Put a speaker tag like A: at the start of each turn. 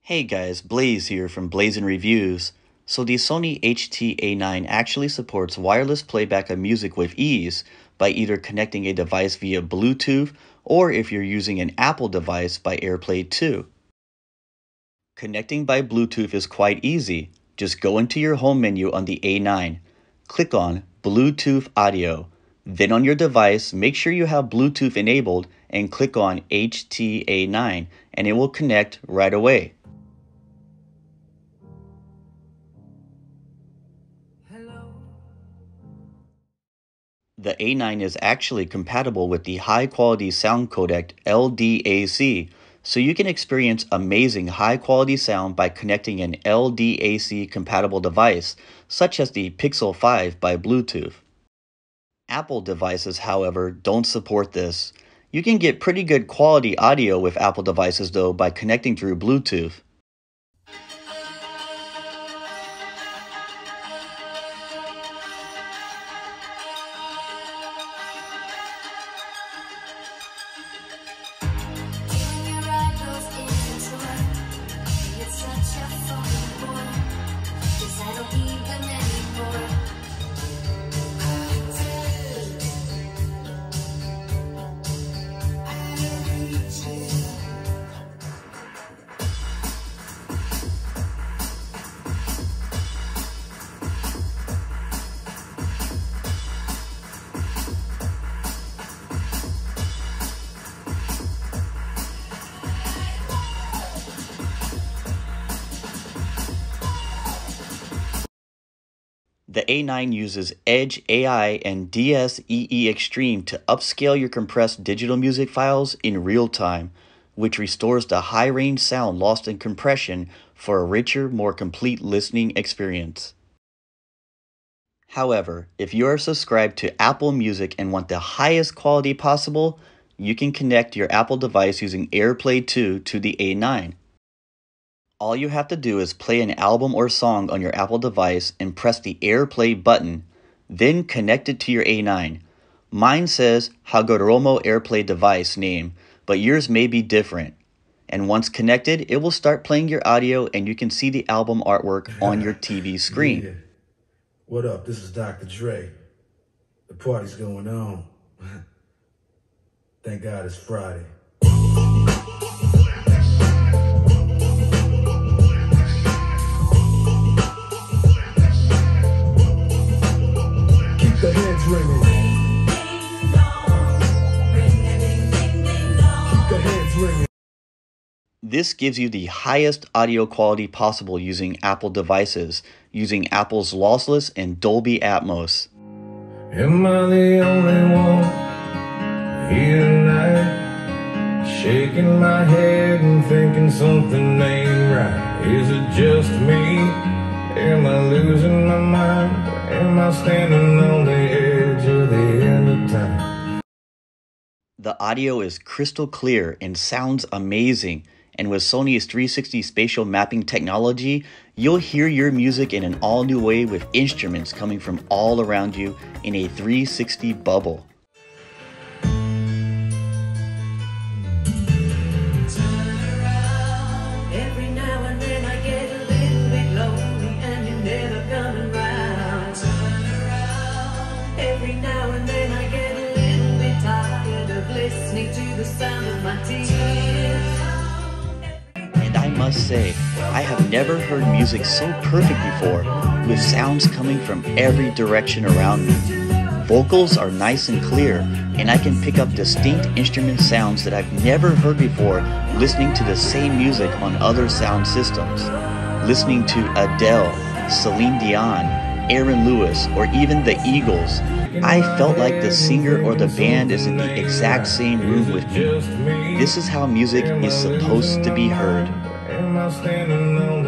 A: Hey guys, Blaze here from Blaze and Reviews. So the Sony HT-A9 actually supports wireless playback of music with ease by either connecting a device via Bluetooth or if you're using an Apple device by Airplay 2. Connecting by Bluetooth is quite easy. Just go into your home menu on the A9, click on Bluetooth Audio. Then on your device, make sure you have Bluetooth enabled and click on HT-A9 and it will connect right away. The A9 is actually compatible with the high-quality sound codec LDAC, so you can experience amazing high-quality sound by connecting an LDAC-compatible device, such as the Pixel 5 by Bluetooth. Apple devices, however, don't support this. You can get pretty good quality audio with Apple devices, though, by connecting through Bluetooth. The A9 uses Edge AI and DSEE Extreme to upscale your compressed digital music files in real time, which restores the high-range sound lost in compression for a richer, more complete listening experience. However, if you are subscribed to Apple Music and want the highest quality possible, you can connect your Apple device using Airplay 2 to the A9. All you have to do is play an album or song on your Apple device and press the Airplay button, then connect it to your A9. Mine says Hagoromo Airplay device name, but yours may be different. And once connected, it will start playing your audio and you can see the album artwork on your TV screen.
B: Yeah. What up? This is Dr. Dre. The party's going on. Thank God it's Friday. The heads ringing. Keep the heads ringing.
A: This gives you the highest audio quality possible using Apple devices, using Apple's lossless and Dolby Atmos.
B: Am I the only one here tonight? Shaking my head and thinking something ain't right. Is it just me? Am I losing my mind? Am I standing on the edge of the end of time?
A: The audio is crystal clear and sounds amazing, and with Sony's 360 spatial mapping technology, you'll hear your music in an all-new way with instruments coming from all around you in a 360 bubble. And I must say, I have never heard music so perfect before, with sounds coming from every direction around me. Vocals are nice and clear, and I can pick up distinct instrument sounds that I've never heard before listening to the same music on other sound systems. Listening to Adele, Celine Dion, Aaron Lewis, or even the Eagles, I felt like the singer or the band is in the exact same room with me. This is how music is supposed to be heard.